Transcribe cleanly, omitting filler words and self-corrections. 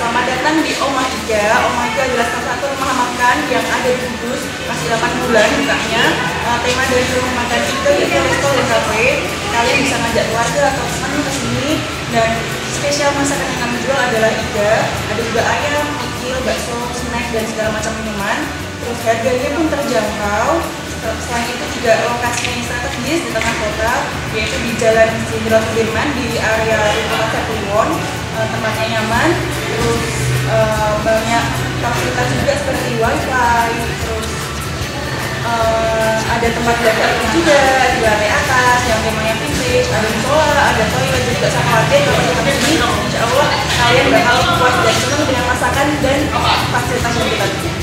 Selamat datang di Oma Iga. Oma Iga adalah salah satu rumah makan yang ada di Kudus, masih 8 bulan bukanya. Tema dari rumah makan Iga yaitu resto dan cafe. Kalian bisa ngajak keluarga atau teman ke sini, dan spesial masakan yang kami jual adalah iga. Ada juga ayam, kikil, bakso, snack, dan segala macam minuman. Terus harganya pun terjangkau. Selain itu juga lokasinya yang strategis di tengah kota, yaitu di Jalan Jenderal Sudirman di area Kota Kliwon. Tempatnya nyaman, terus banyak fasilitas juga seperti wifi, terus ada tempat belajar juga di lantai atas yang temanya vintage, ada musola, ada toilet, juga sama khawatir kalau kita kesini, insya Allah kalian bakal puas dan senang dengan masakan dan fasilitas yang kita berikan.